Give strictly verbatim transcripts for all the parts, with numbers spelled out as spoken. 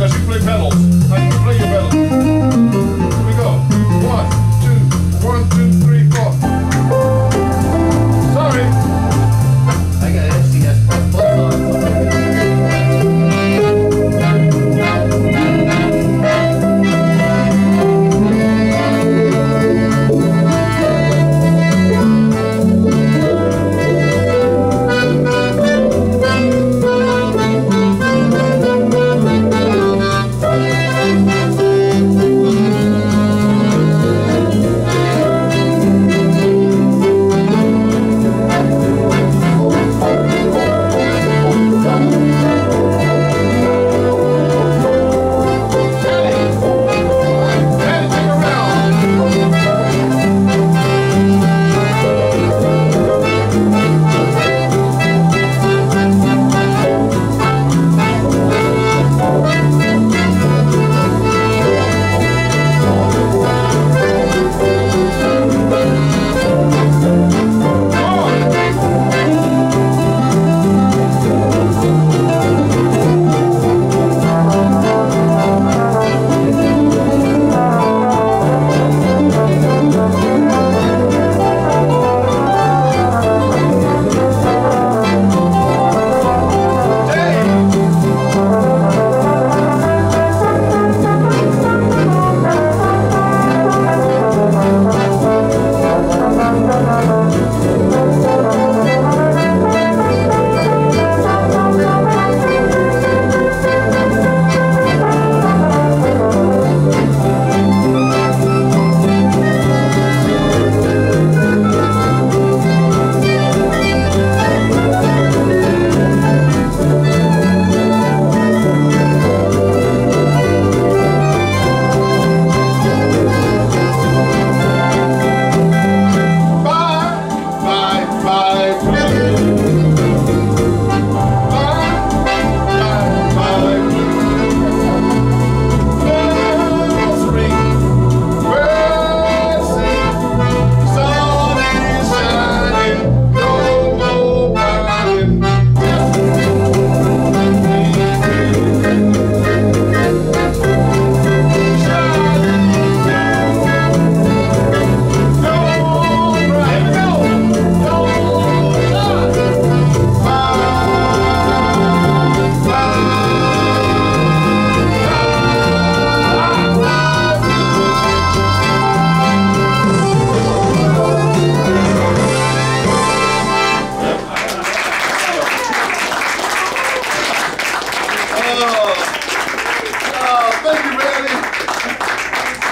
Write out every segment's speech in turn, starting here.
as you play pedals. As you play your pedals. Here we go. One, two, one, two, three, four. Sorry. I got F C S plus plus on.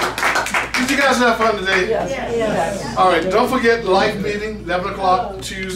Did you guys have fun today? Yes. Yes. All right, don't forget life meeting, eleven o'clock Tuesday.